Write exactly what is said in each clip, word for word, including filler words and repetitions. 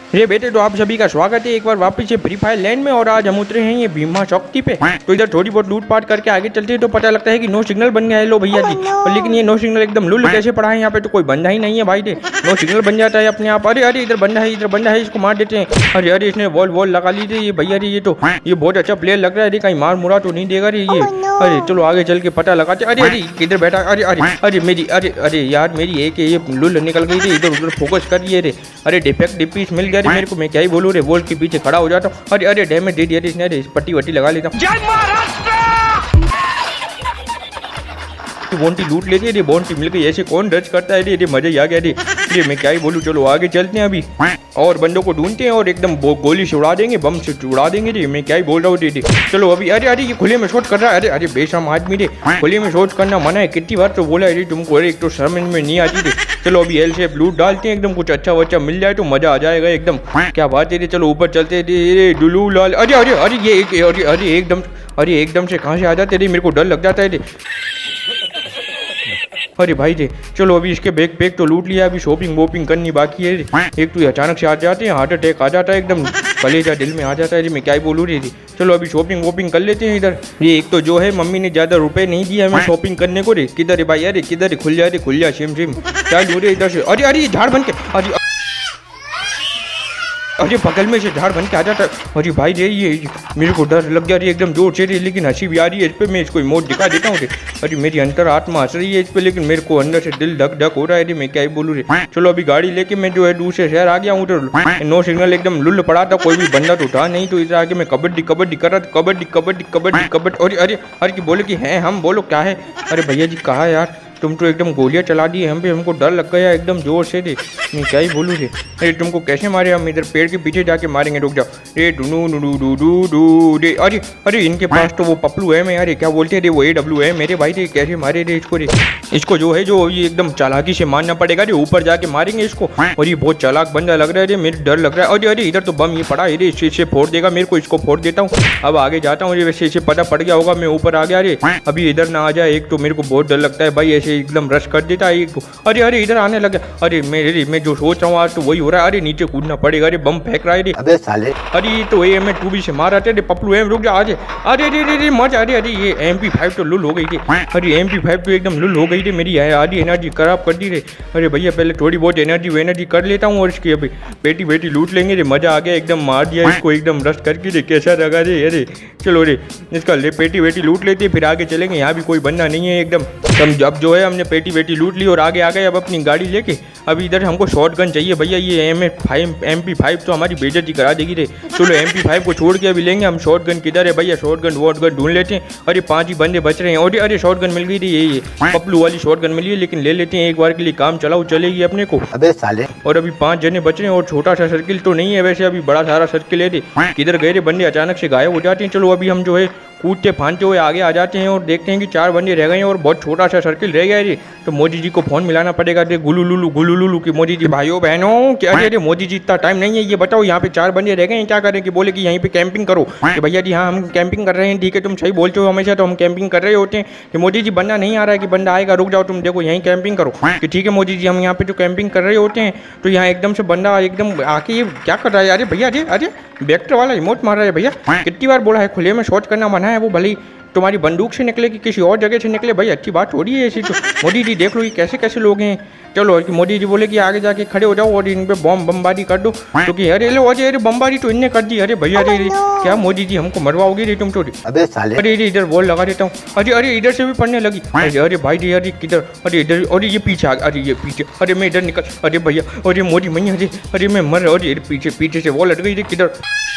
ये बेटे तो आप सभी का स्वागत है एक बार वापस से फ्री फायर लैंड में। और आज हम उतरे हैं ये भीमा चौकी पे। तो इधर थोड़ी बहुत लूट पाट करके आगे चलते हैं तो पता लगता है कि नो सिग्नल बन गया है। लो भैया जी, और लेकिन ये नो सिग्नल एकदम लुल कैसे पड़ा है यहाँ पे, तो कोई बंदा ही नहीं है भाई। नो सिग्नल बन जाता है अपने आप। अरे अरे इधर बंदा है, इधर बंदा है, इसको मार देते हैं। अरे अरे इसने वॉल वॉल लगा ली थी ये भैया जी। ये तो ये बहुत अच्छा प्लेयर लग रहा है। अरे कहीं मार मुरा तो नहीं देगा रे ये। अरे चलो आगे चल के पता लगाते। अरे अरे किधर बैठा, अरे अरे अरे मेरी, अरे अरे यार मेरी एक ये लुल निकल गई थी, इधर उधर फोकस कर रही है रे। अरे डिफेक्ट डिपीस मिल गया रे मेरे को, मैं क्या ही बोलूँ रे। वॉल के पीछे खड़ा हो जाता हूँ। अरे अरे डैमेज दे दिया इसने। अरे पट्टी वट्टी लगा लेता हूँ। जय महाराष्ट्र। बोंटी लूट लेती है, बोंटी मिल गई। ऐसे कौन डच करता है रे, मजा ही आ गया रे। ये मैं क्या ही बोलूँ, चलो आगे चलते हैं अभी और बंदों को ढूंढते हैं और एकदम गोली से उड़ा देंगे, बम से उड़ा देंगे रे। मैं क्या ही बोल रहा हूँ रे। चलो अभी। अरे अरे ये खुले में शॉट कर रहा है। अरे अरे बेशर्म आदमी रे, खुले में शॉट करना मना है। कितनी बार तो बोला है तुमको, अरे एक तो समझ में नहीं आती रे। चलो अभी एल शेप लूट डालते हैं, एकदम कुछ अच्छा वच्चा मिल जाए तो मजा आ जाएगा एकदम। क्या बात है रे। चलो ऊपर चलते रे डुलू लाल। अरे अरे अरे ये एक, अरे अरे एकदम, अरे एकदम से कहाँ से आ जाते रे, मेरे को डर लग जाता है रे। अरे भाई रे चलो अभी इसके बैग बैग तो लूट लिया, अभी शॉपिंग वॉपिंग करनी बाकी है। एक तो अचानक से आ जाते हैं, हार्ट अटैक आ जाता है, एकदम कलेजा दिल में आ जाता है। मैं क्या ही बोलूँ रे। चलो अभी शॉपिंग वॉपिंग कर लेते हैं इधर। ये एक तो जो है मम्मी ने ज़्यादा रुपए नहीं दिए हमें शॉपिंग करने को रे। किधर है भाई, अरे किधर है, खुल जा रे खुल जा, सिम सिम क्या हो रही है इधर से। अरे अरे ये झाड़ बन के, अरे अरे बगल में से झाड़ बन के आ जाता है। अरे भाई रे ये मेरे को डर लग गया रे एकदम जोर से रे, लेकिन हंसी भी आ रही है इस पर। मैं इसको इमोट दिखा देता हूँ रे। अरे मेरी अंतर आत्मा हंस रही है इस पर, लेकिन मेरे को अंदर से दिल धक धक हो रहा है रे। मैं क्या ही बोलूँ रे। चलो अभी गाड़ी लेके मैं जो है दूसरे शहर आ गया हूँ। तो नो सिग्नल एकदम लुल पड़ा था, कोई भी बंदा तो था नहीं। तो इधर आके मैं कबड्डी कबड्डी कर रहा था, कबड्डी कबड्डी कबड्डी कबड्डी। अरे अरे अरे बोले कि हैं हम, बोलो क्या है। अरे भैया जी कहा है यार, तुम तो एकदम गोलियां चला दी हम पे, हमको डर लग गया एकदम जोर से रे। मैं क्या ही बोलूँ रे। अरे तुमको कैसे मारे, हम इधर पेड़ के पीछे जाके मारेंगे, रुक जाओ रे। डू डू डू डू डू रे। अरे अरे इनके पास तो वो पपलू है, मैं यार क्या बोलते हैं रे, वो ए डब्ल्यू है मेरे भाई रे। कैसे मारे रे इसको रे। इसको जो है जो ये एकदम चालाकी से मारना पड़ेगा रे, ऊपर जाके मारेंगे इसको। और ये बहुत चालाक बंदा लग रहा है रे, मेरे डर लग रहा है। अरे अरे इधर तो बम ये पड़ा है रे, इससे फोड़ देगा मेरे को, इसको फोड़ देता हूँ। अब आगे जाता हूँ, वैसे इसे पता पड़ गया होगा मैं ऊपर आ गया रे। अभी इधर ना आ जाए, एक तो मेरे को बहुत डर लगता है भाई, ऐसे एकदम रश कर देता है। अरे अरे इधर आने लगा। अरे मेरे मैं जो सोच रहा हूँ आज तो वही हो रहा है। अरे नीचे कूदना पड़ेगा रे, बम फेंक रहा है रे। अबे साले। अरे तो ये मैं टू बी से मार आते रे पपलू एम, रुक जा आज। अरे अरे अरे मच। अरे अरे ये एम पी फाइव तो लुल हो गई थी। अरे एम पी फाइव तो एकदम लुल हो गई थी मेरी, आधी एनर्जी खराब कर दी रे। अरे भैया पहले थोड़ी बहुत एनर्जी वेनर्जी कर लेता हूँ और इसकी अभी बेटी बेटी लूट लेंगे रे। मजा आ गया एकदम, मार दिया इसको एकदम रश करके रे। कैसा लगा रे। अरे चलो रे इसका ले पेटी वेटी लूट लेते फिर आगे चलेंगे। यहाँ भी कोई बंदा नहीं है एकदम। अब जो है हमने पेटी वेटी लूट ली और आगे आ गए अब अपनी गाड़ी लेके। अभी इधर हमको शॉर्ट गन चाहिए भैया। ये M A five M P five तो हमारी बेइज्जती करा देगी रे। चलो एम पी फाइव को छोड़ के अभी लेंगे हम शॉर्ट गन। किधर है भैया शॉर्ट गन, वॉट गन ढूंढ लेते हैं। अरे पांच ही बंदे बच रहे हैं। और अरे शॉर्ट गन मिल गई थी, ये पपलू वाली शॉर्ट गन मिली है, लेकिन ले लेते हैं एक बार के लिए, काम चलाओ चलेगी अपने को। अबे साले। और अभी पांच जने बच रहे हैं और छोटा सा सर्किल तो नहीं है वैसे, अभी बड़ा सारा सर्किल है रे। किधर गए रे बंदे, अचानक से गायब हो जाते हैं। चलो अभी हम जो है कूदते फांदते हुए आगे आ जाते हैं और देखते हैं कि चार बंदे रह गए हैं और बहुत छोटा सा सर्किल रह गया है रे। तो मोदी जी को फोन मिलाना पड़ेगा रे, गुलू लुलू गुलू लुलू की। मोदी जी भाइयों बहनों क्या अरे मोदी जी इतना टाइम नहीं है, ये बताओ यहाँ पे चार बंदे रह गए हैं, क्या करें। कि बोले कि यहीं पे कैंपिंग करो। कि भैया जी हाँ हम कैंपिंग कर रहे हैं। ठीक है तुम सही बोलते हो हमेशा, तो हम कैंपिंग कर रहे होते हैं। कि मोदी जी बंदा नहीं आ रहा है, कि बंदा आएगा, रुक जाओ तुम देखो यहीं कैंपिंग करो। कि ठीक है मोदी जी हम यहाँ पे जो कैंपिंग कर रहे होते हैं, तो यहाँ एकदम से बंदा एकदम आके ये क्या कर रहा है। अरे भैया अरे अरे वेक्टर वाला इमोट मार रहा है भैया। कितनी बार बोला है खुले में शॉट करना मना है, वो भले तुम्हारी बंदूक से निकले कि किसी और जगह से निकले, भाई अच्छी बात हो रही है ऐसी। तो मोदी जी देख लो ये कैसे कैसे लोग हैं। चलो मोदी जी बोले कि आगे जाके खड़े हो जाओ और इन पे बम बमबारी कर दो। क्योंकि तो अरे लो अरे अरे बमबारी तो इनने कर दी। अरे भैया अरे क्या मोदी जी हमको मरवाओगे रे तुम तो। अबे साले। अरे अरे इधर वॉल लगा देता हूँ। अरे अरे इधर से भी पड़ने लगी। अरे अरे भाई जी अरे किधर, अरे इधर, अरे ये पीछे, अरे ये पीछे, अरे मैं इधर निकल। अरे भैया अरे मोदी मैया अरे अरे मैं मर। अरे पीछे पीछे से वॉल हट गई रे किधर।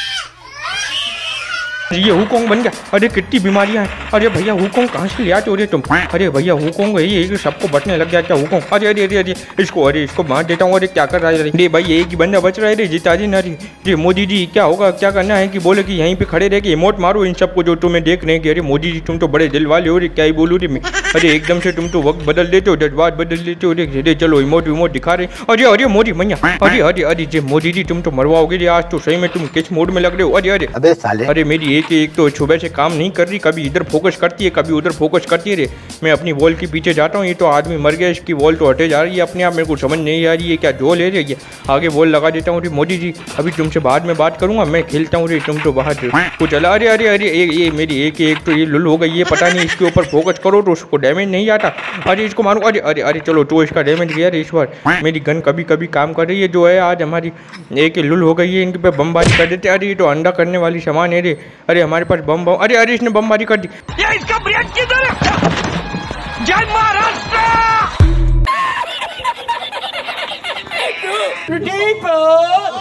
ये हुकोंग बन गया। अरे कितनी बीमारियां हैं। अरे भैया हुकोंग कहाँ से ले आते हो रे तुम। अरे भैया हुकोंग है ये सबको बचने लग गया क्या हुकोंग। अरे अरे अरे अरे इसको, अरे इसको मार देता हूँ। अरे क्या कर रहा है रे भाई, एक ही बंदा बच रहा है रे जिताजी नारी। जी मोदी जी क्या होगा, क्या करना है। कि बोले कि यहीं पे खड़े रह के इमोट मारो इन सबको जो तुम्हें देख रहे हैं। कि अरे मोदी जी तुम तो बड़े दिल वाले हो रे, क्या ही बोलूँ रे मैं। अरे एकदम से तुम तो वक्त बदल देते हो, जज्बात बदल देते हो रे। चलो इमोट इमोट दिखा रहे। अरे अरे मोदी मैया अरे अरे अरे जी मोदी जी तुम तो मरवाओगे रे आज तो सही में, तुम किस मोड में लग रहे हो। अरे अरे अबे साले। अरे मेरी एक एक तो सुबह से काम नहीं कर रही, कभी इधर फोकस करती है कभी उधर फोकस करती है। मैं अपनी वॉल के पीछे जाता हूँ, ये तो आदमी मर गया, इसकी वॉल तो हटे जा रही है अपने आप, मेरे को समझ नहीं आ रही है क्या जो ले रही है। आगे वॉल लगा देता हूँ। मोदी जी अभी तुमसे बाद में बात करूँगा, मैं खेलता हूँ रे, तुम तो बाहर कुछ चला। अरे अरे अरे ये ये मेरी एक एक तो ये लुल हो गई है, पता नहीं इसके ऊपर फोकस करो तो उसको डैमेज नहीं आता। अरे इसको मारो, अरे अरे अरे चलो तो इसका डैमेज गया रे इस बार। मेरी गन कभी कभी काम कर रही है, जो है आज हमारी एक लुल हो गई है, इनके पे बमबारी कर देते। अरे ये तो अंडा करने वाली सामान है रे। अरे हमारे पास बम बम, अरे अरे इसने बमबारी कर दी। ये इसका ब्रेक किधर है? जय महाराष्ट्र।